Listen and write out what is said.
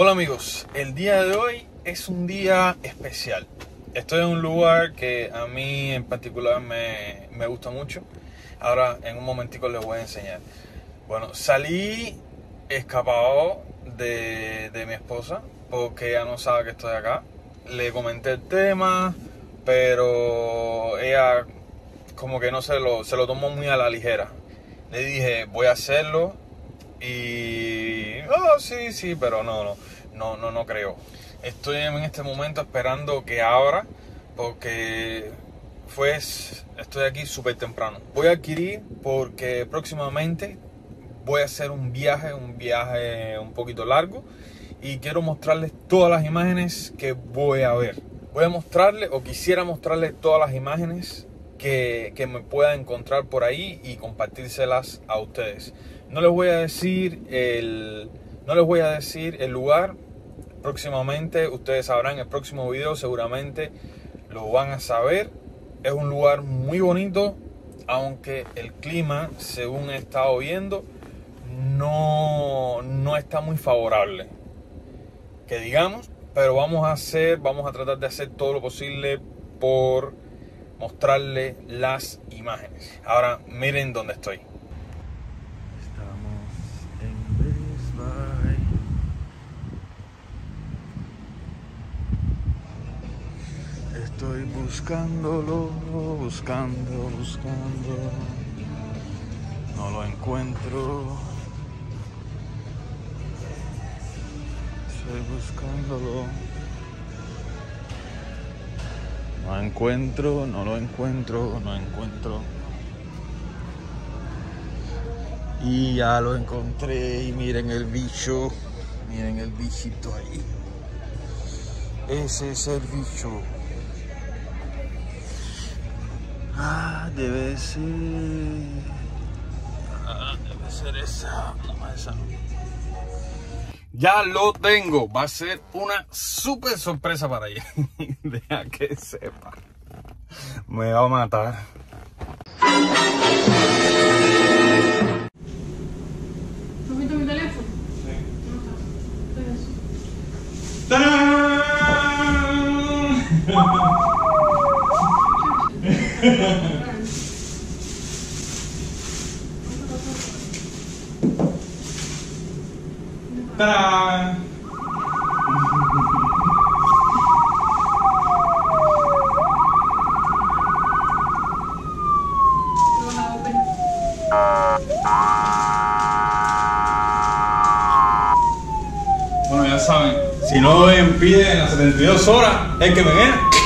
Hola amigos, el día de hoy es un día especial. Estoy en un lugar que a mí en particular me gusta mucho. Ahora en un momentico les voy a enseñar. Bueno, salí escapado de mi esposa porque ella no sabe que estoy acá. Le comenté el tema, pero ella como que no se lo tomó muy a la ligera. Le dije, voy a hacerlo. Y sí, pero no creo. Estoy en este momento esperando que abra porque estoy aquí súper temprano. Voy a adquirir porque próximamente voy a hacer un viaje un poquito largo y quiero mostrarles todas las imágenes que voy a ver. Voy a mostrarles, o quisiera mostrarles todas las imágenes que me pueda encontrar por ahí y compartírselas a ustedes. No les voy a decir el lugar. Próximamente ustedes sabrán, el próximo video seguramente lo van a saber. Es un lugar muy bonito, aunque el clima, según he estado viendo, no está muy favorable, que digamos, pero vamos a tratar de hacer todo lo posible por mostrarle las imágenes. Ahora miren dónde estoy. Estamos en Best Buy. Estoy buscándolo, buscando. No lo encuentro. Estoy buscándolo. No lo encuentro. Y ya lo encontré. Y miren el bicho. Miren el bichito ahí. Ese es el bicho. Debe ser esa. No, esa no. Ya lo tengo. Va a ser una súper sorpresa para ella. Deja que sepa. Me va a matar. ¿Has visto mi teléfono? Sí. ¡Tarán! ¡Tarán! Bueno, ya saben, si no impiden las 72 horas, es que me queda.